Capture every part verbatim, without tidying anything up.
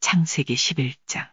창세기 십일 장.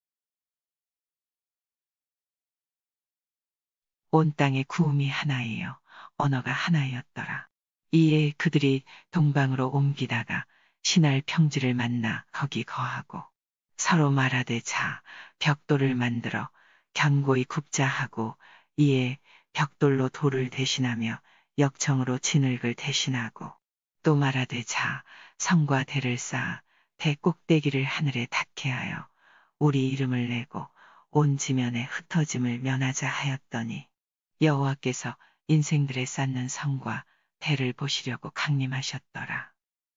온 땅에 구음이 하나이요 언어가 하나였더라. 이에 그들이 동방으로 옮기다가 신할 평지를 만나 거기 거하고 서로 말하되 자 벽돌을 만들어 견고히 굽자 하고 이에 벽돌로 돌을 대신하며 역청으로 진흙을 대신하고 또 말하되 자 성과 대를 쌓아 대 꼭대기를 하늘에 닿게 하여 우리 이름을 내고 온 지면에 흩어짐을 면하자 하였더니 여호와께서 인생들에 쌓는 성과 대를 보시려고 강림하셨더라.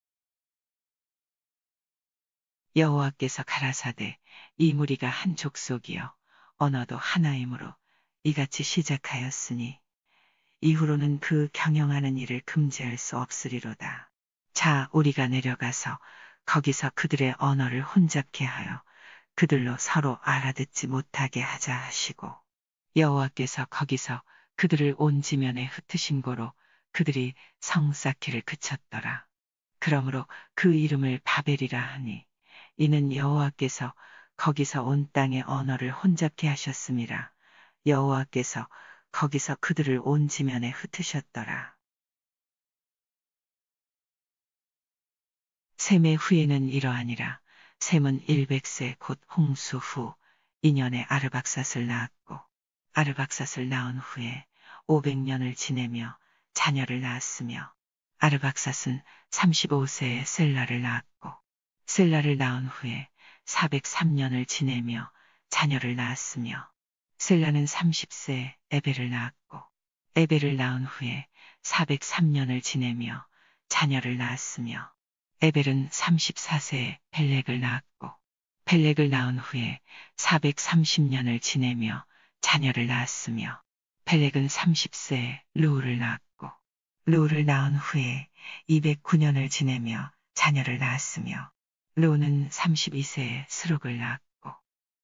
여호와께서 가라사대 이 무리가 한 족속이요 언어도 하나이므로 이같이 시작하였으니 이후로는 그 경영하는 일을 금지할 수 없으리로다. 자 우리가 내려가서 거기서 그들의 언어를 혼잡케 하여 그들로 서로 알아듣지 못하게 하자 하시고 여호와께서 거기서 그들을 온 지면에 흩으신 고로 그들이 성 쌓기를 그쳤더라. 그러므로 그 이름을 바벨이라 하니 이는 여호와께서 거기서 온 땅의 언어를 혼잡케 하셨음이라. 여호와께서 거기서 그들을 온 지면에 흩으셨더라. 셈의 후에는 이러하니라. 셈은 일백 세 곧 홍수 후 이 년에 아르박삿을 낳았고 아르박삿을 낳은 후에 오백 년을 지내며 자녀를 낳았으며 아르박삿은 삼십오 세에 셀라를 낳았고 셀라를 낳은 후에 사백삼 년을 지내며 자녀를 낳았으며 셀라는 삼십 세에 에벨을 낳았고 에벨을 낳은 후에 사백삼 년을 지내며 자녀를 낳았으며 에벨은 삼십사 세에 벨렉을 낳았고 벨렉을 낳은 후에 사백삼십 년을 지내며 자녀를 낳았으며 벨렉은 삼십 세에 르우를 낳았고 르우를 낳은 후에 이백구 년을 지내며 자녀를 낳았으며 르우는 삼십이 세에 스룩을 낳았고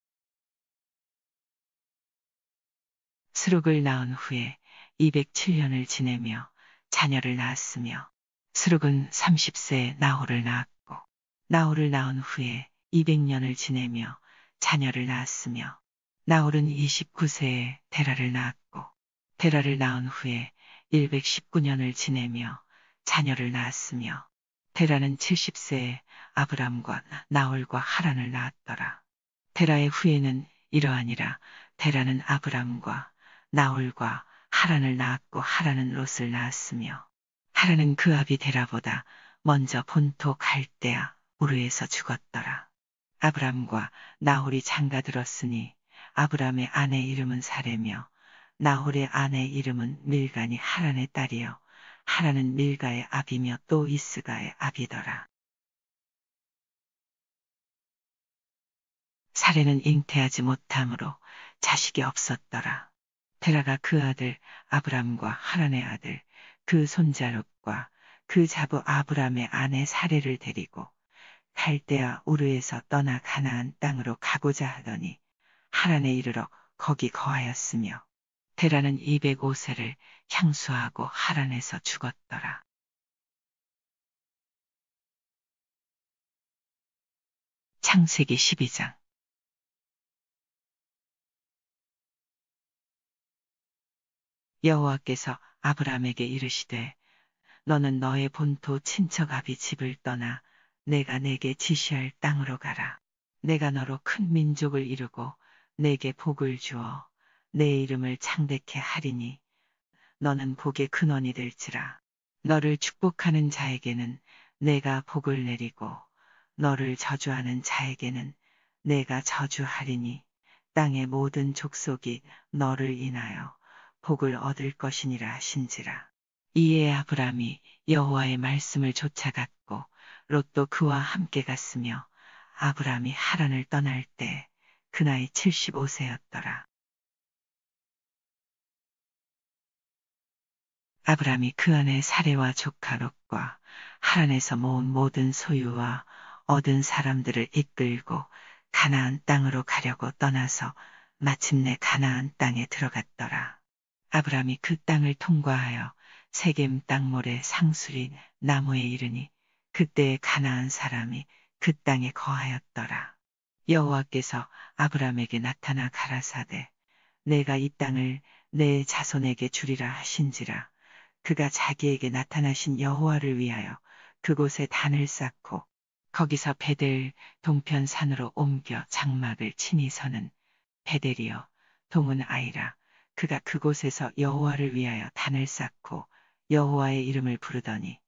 스룩을 낳은 후에 이백칠 년을 지내며 자녀를 낳았으며 스룩은 삼십 세에 나홀을 낳았고 나홀을 낳은 후에 이백 년을 지내며 자녀를 낳았으며 나홀은 이십구 세에 데라를 낳았고 데라를 낳은 후에 백십구 년을 지내며 자녀를 낳았으며 데라는 칠십 세에 아브람과 나홀과 하란을 낳았더라. 데라의 후에는 이러하니라. 데라는 아브람과 나홀과 하란을 낳았고 하란은 롯을 낳았으며 하란은 그 아비 데라보다 먼저 본토 갈대아 우르에서 죽었더라. 아브람과 나홀이 장가들었으니 아브람의 아내 이름은 사레며 나홀의 아내 이름은 밀가니 하란의 딸이요 하란은 밀가의 아비며 또 이스가의 아비더라. 사레는 잉태하지 못함으로 자식이 없었더라. 데라가 그 아들 아브람과 하란의 아들 그 손자 롯과 그 자부 아브람의 아내 사레를 데리고 갈대아 우르에서 떠나 가나안 땅으로 가고자 하더니 하란에 이르러 거기 거하였으며 데라는 이백오 세를 향수하고 하란에서 죽었더라. 창세기 십이 장. 여호와께서 아브람에게 이르시되 너는 너의 본토 친척 아비 집을 떠나 내가 내게 지시할 땅으로 가라. 내가 너로 큰 민족을 이루고 내게 복을 주어 내 이름을 창대케 하리니 너는 복의 근원이 될지라. 너를 축복하는 자에게는 내가 복을 내리고 너를 저주하는 자에게는 내가 저주하리니 땅의 모든 족속이 너를 인하여 복을 얻을 것이니라 하신지라. 이에 아브람이 여호와의 말씀을 쫓아갔고 롯도 그와 함께 갔으며 아브람이 하란을 떠날 때 그 나이 칠십오 세였더라. 아브람이 그 아내 사레와 조카 롯과 하란에서 모은 모든 소유와 얻은 사람들을 이끌고 가나안 땅으로 가려고 떠나서 마침내 가나안 땅에 들어갔더라. 아브람이 그 땅을 통과하여 세겜 땅 모래 상수리 나무에 이르니 그때에 가나안 사람이 그 땅에 거하였더라. 여호와께서 아브람에게 나타나 가라사대 내가 이 땅을 내 자손에게 주리라 하신지라. 그가 자기에게 나타나신 여호와를 위하여 그곳에 단을 쌓고 거기서 베델 동편 산으로 옮겨 장막을 친히 서는 베델이여 동은 아이라. 그가 그곳에서 여호와를 위하여 단을 쌓고 여호와의 이름을 부르더니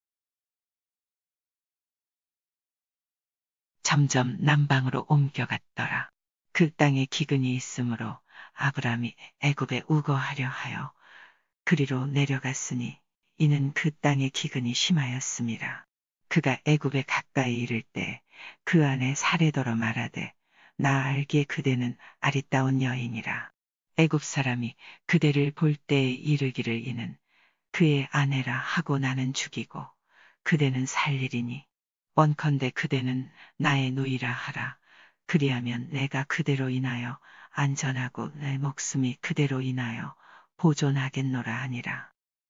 점점 남방으로 옮겨갔더라. 그 땅에 기근이 있으므로 아브람이 애굽에 우거하려 하여 그리로 내려갔으니 이는 그 땅의 기근이 심하였음이라. 그가 애굽에 가까이 이를 때 그 안에 사레더러 말하되 나 알기에 그대는 아리따운 여인이라. 애굽 사람이 그대를 볼 때에 이르기를 이는 그의 아내라 하고 나는 죽이고 그대는 살리리니 원컨대 그대는 나의 누이라 하라. 그리하면 내가 그대로 인하여 안전하고 내 목숨이 그대로 인하여 보존하겠노라 하니라.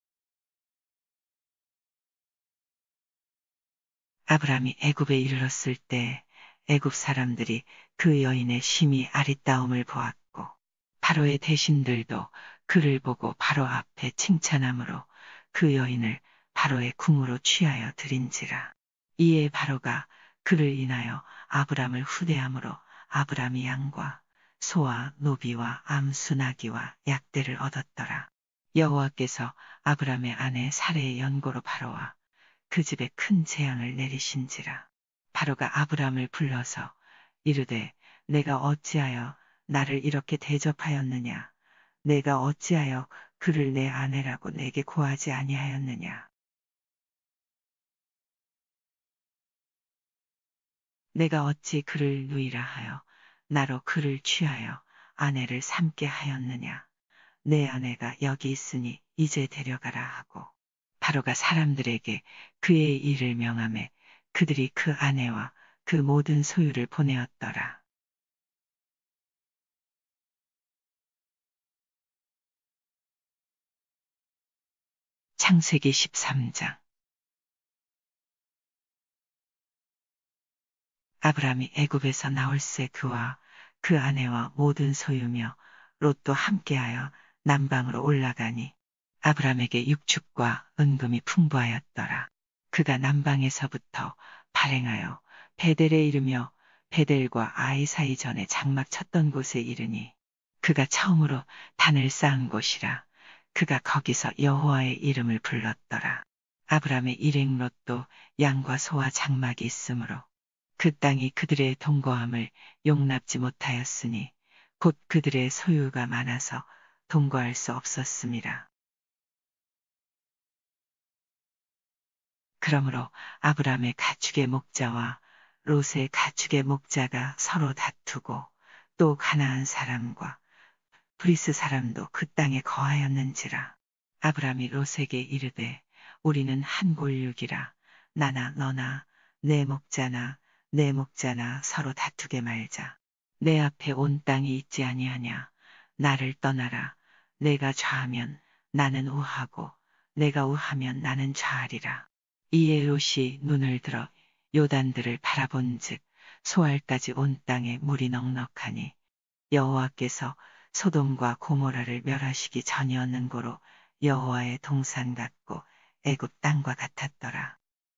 아브람이 애굽에 이르렀을 때 애굽 사람들이 그 여인의 심히 아리따움을 보았고 바로의 대신들도 그를 보고 바로 앞에 칭찬함으로 그 여인을 바로의 궁으로 취하여 드린지라. 이에 바로가 그를 인하여 아브람을 후대함으로 아브람이 양과 소와 노비와 암수 나귀와 약대를 얻었더라. 여호와께서 아브람의 아내 사레의 연고로 바로와 그 집에 큰 재앙을 내리신지라. 바로가 아브람을 불러서 이르되 내가 어찌하여 나를 이렇게 대접하였느냐. 내가 어찌하여 그를 내 아내라고 내게 고하지 아니하였느냐. 내가 어찌 그를 누이라 하여 나로 그를 취하여 아내를 삼게 하였느냐. 내 아내가 여기 있으니 이제 데려가라 하고 바로가 사람들에게 그의 일을 명하매 그들이 그 아내와 그 모든 소유를 보내었더라. 창세기 십삼 장. 아브람이 애굽에서 나올새 그와 그 아내와 모든 소유며 롯도 함께하여 남방으로 올라가니 아브람에게 육축과 은금이 풍부하였더라. 그가 남방에서부터 발행하여 베델에 이르며 베델과 아이 사이 전에 장막 쳤던 곳에 이르니 그가 처음으로 단을 쌓은 곳이라. 그가 거기서 여호와의 이름을 불렀더라. 아브람의 일행 롯도 양과 소와 장막이 있으므로 그 땅이 그들의 동거함을 용납지 못하였으니 곧 그들의 소유가 많아서 동거할 수 없었음이라. 그러므로 아브람의 가축의 목자와 롯의 가축의 목자가 서로 다투고 또 가나안 사람과 브리스 사람도 그 땅에 거하였는지라. 아브람이 롯에게 이르되 우리는 한 골육이라. 나나 너나 내 목자나 내 목자나 서로 다투게 말자. 내 앞에 온 땅이 있지 아니하냐. 나를 떠나라. 내가 좌하면 나는 우하고 내가 우하면 나는 좌하리라. 이에 롯이 눈을 들어 요단들을 바라본즉 소알까지 온 땅에 물이 넉넉하니 여호와께서 소돔과 고모라를 멸하시기 전이었는 고로 여호와의 동산 같고 애굽 땅과 같았더라.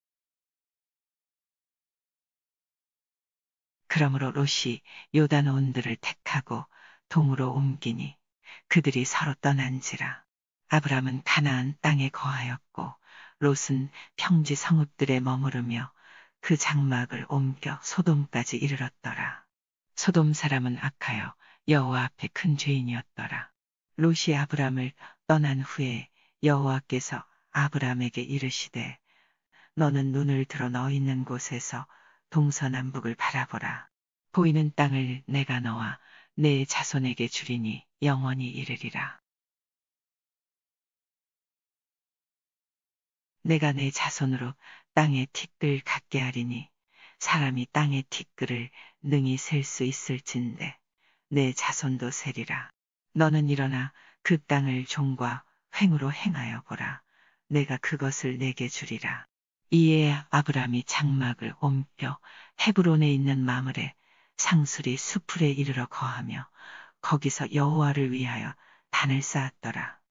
그러므로 롯이 요단 온들을 택하고 동으로 옮기니 그들이 서로 떠난지라. 아브람은 가나안 땅에 거하였고 롯은 평지 성읍들에 머무르며 그 장막을 옮겨 소돔까지 이르렀더라. 소돔 사람은 악하여 여호와 앞에 큰 죄인이었더라. 롯이 아브람을 떠난 후에 여호와께서 아브람에게 이르시되 너는 눈을 들어 너 있는 곳에서 동서남북을 바라보라. 보이는 땅을 내가 너와 내 자손에게 주리니 영원히 이르리라. 내가 내 자손으로 땅의 티끌 같게 하리니 사람이 땅의 티끌을 능히 셀 수 있을진데 내 자손도 세리라. 너는 일어나 그 땅을 종과 횡으로 행하여 보라. 내가 그것을 내게 주리라. 이에 아브람이 장막을 옮겨 헤브론에 있는 마물에 상술이 수풀에 이르러 거하며 거기서 여호와를 위하여 단을 쌓았더라.